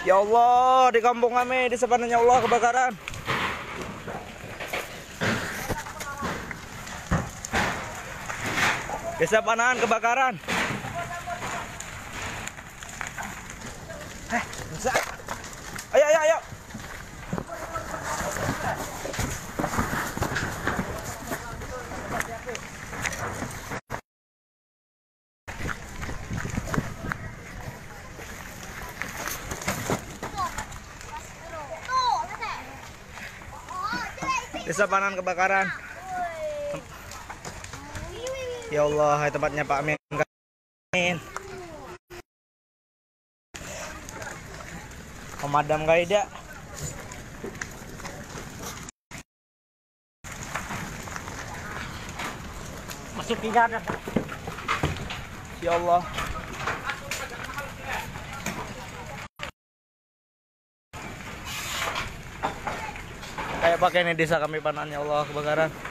Ya Allah, di kampung kami, di sepanjang ya Allah kebakaran. Desa Panahan kebakaran. Bisa. Ayo, ayo, ayo. Desa Panahan kebakaran. Ya Allah, hai tempatnya Pak Amin. Pemadam Gaida. Masuk tinggal ada. Ya Allah. Kayak pakai ini desa kami Panahan ya Allah kebakaran.